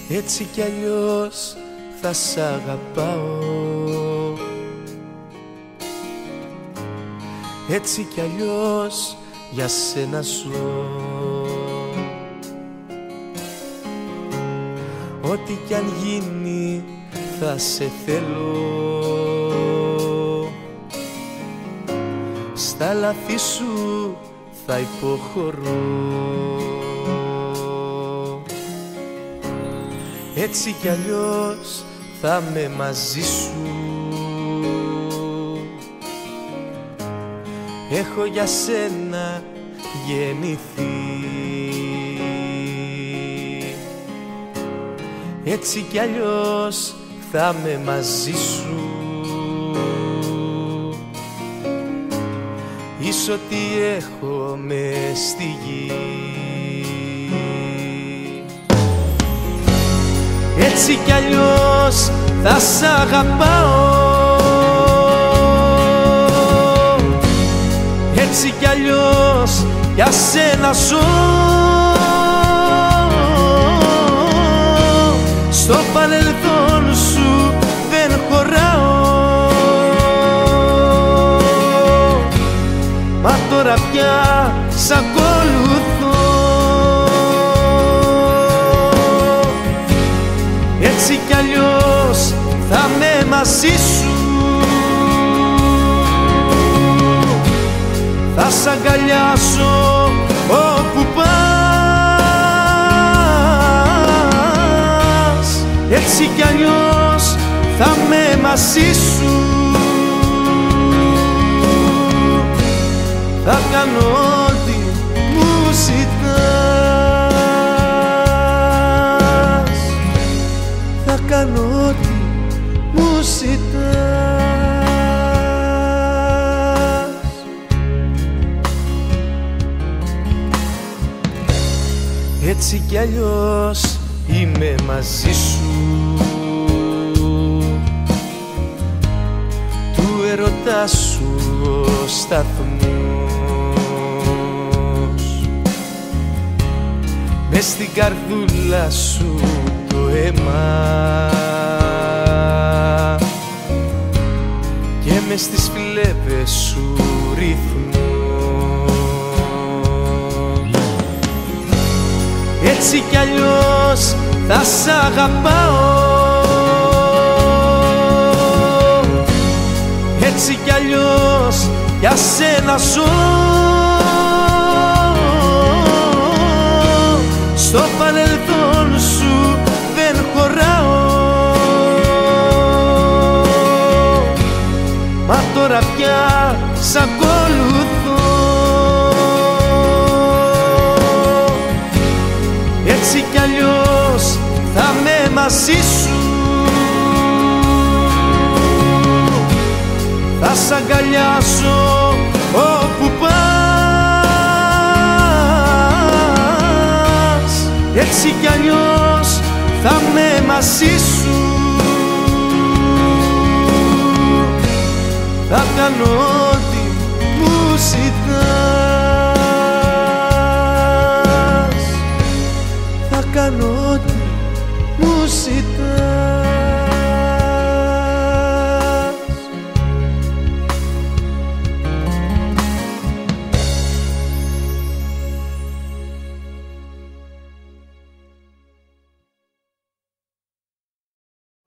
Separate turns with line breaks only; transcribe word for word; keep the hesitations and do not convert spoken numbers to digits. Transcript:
Έτσι κι αλλιώς θα σ' αγαπάω, έτσι κι αλλιώς για σένα ζω. Ό,τι κι αν γίνει θα σε θέλω, στα λάθη σου θα υποχωρώ. Έτσι κι αλλιώς θα είμαι μαζί σου, έχω για σένα γεννηθεί. Έτσι κι αλλιώς θα είμαι μαζί σου, ίσως ό,τι έχω μες στη γη. Έτσι κι αλλιώς θα σ' αγαπάω, έτσι κι αλλιώς για σένα ζω. Στο παρελθόν σου δεν χωράω, μα τώρα πια σ' ακολουθώ. Έτσι κι αλλιώς θα είμαι μαζί σου, θα σ' αγκαλιάσω όπου πας. Έτσι κι αλλιώς θα είμαι μαζί σου, θα κάνω ό,τι μου ζητάς, θα κάνω ό,τι μου ζητάς. Έτσι κι αλλιώς είμαι μαζί σου, του ερωτά σου ο σταθμός, μες στην καρδούλα σου το αίμα και μες στις φλέβες σου ρυθμός. Έτσι κι αλλιώς θα σ' αγαπάω, έτσι κι αλλιώς για σένα ζω. Στο παρελθόν σου δεν χωράω, μα τώρα πια σ' ακολουθώ. Έτσι κι αλλιώς θα είμαι μαζί σου, θα σ' αγκαλιάσω όπου πας. Έτσι κι αλλιώς θα είμαι μαζί σου, θα κάνω ό,τι μου ζητάς, θα κάνω